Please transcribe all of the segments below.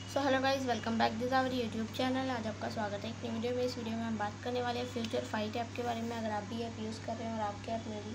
So hello guys, welcome back this our YouTube channel. आज आपका स्वागत है एक नई वीडियो में। इस वीडियो में हम बात करने वाले हैं फ्यूचर फाइट ऐप के बारे में। अगर आप भी ऐप यूज़ कर रहे हैं और आपके ऐप में भी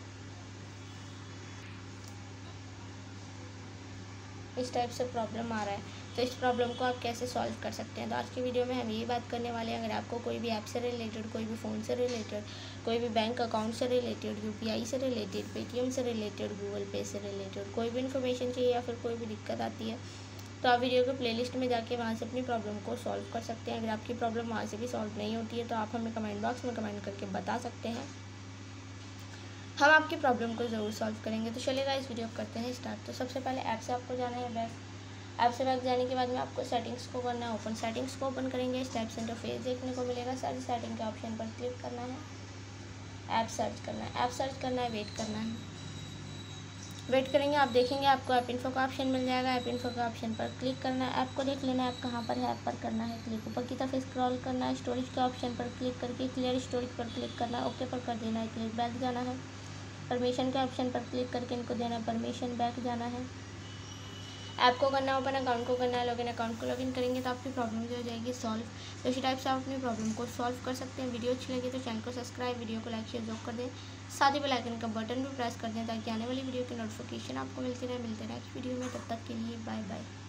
इस टाइप से प्रॉब्लम आ रहा है तो इस प्रॉब्लम को आप कैसे सॉल्व कर सकते हैं। तो आज की वीडियो में हम यही बात करने वाले हैं। अगर आपको कोई भी ऐप से रिलेटेड, कोई भी फ़ोन से रिलेटेड, कोई भी बैंक अकाउंट से रिलेटेड, यूपीआई से रिलेटेड, पेटीएम से रिलेटेड, गूगल पे से रिलेटेड कोई भी इन्फॉर्मेशन चाहिए या फिर कोई भी दिक्कत आती है तो आप वीडियो के प्लेलिस्ट में जाके वहाँ से अपनी प्रॉब्लम को सॉल्व कर सकते हैं। अगर आपकी प्रॉब्लम वहाँ से भी सॉल्व नहीं होती है तो आप हमें कमेंट बॉक्स में कमेंट करके बता सकते हैं, हम आपकी प्रॉब्लम को ज़रूर सॉल्व करेंगे। तो चलेगा, इस वीडियो को करते हैं स्टार्ट। तो सबसे पहले ऐप से आपको जाना है बैक। ऐप से बैक जाने के बाद में आपको सेटिंग्स को करना है ओपन। सेटिंग्स को ओपन करेंगे, इस टाइप से इंटरफेस देखने को मिलेगा। सारी सेटिंग के ऑप्शन पर क्लिक करना है, ऐप सर्च करना है। ऐप सर्च करना है, वेट करना है। वेट करेंगे, आप देखेंगे आपको ऐप इन्फो का ऑप्शन मिल जाएगा। ऐप इन्फो का ऑप्शन पर क्लिक करना है, ऐप को देख लेना है ऐप कहाँ पर है। ऐप पर करना है क्लिक, ऊपर की तरफ स्क्रॉल करना है, स्टोरेज के ऑप्शन पर क्लिक करके क्लियर स्टोरेज पर क्लिक करना है, ओके पर कर देना है, क्लिक बैक जाना है। परमिशन के ऑप्शन पर क्लिक करके इनको देना है परमिशन, बैक जाना है। ऐप को करना है ओपन, अकाउंट को करना है लॉगिन। अकाउंट को लॉगिन करेंगे तो आपकी प्रॉब्लम जो हो जाएगी सॉल्व। तो इसी टाइप से आप अपनी प्रॉब्लम को सॉल्व कर सकते हैं। वीडियो अच्छी लगी तो चैनल को सब्सक्राइब, वीडियो को लाइक शेयर जरूर कर दें। साथ ही बेल आइकन का बटन भी प्रेस कर दें ताकि आने वाली वीडियो की नोटिफिकेशन आपको मिलती रहे नेक्स्ट वीडियो में। तब तक के लिए बाय बाय।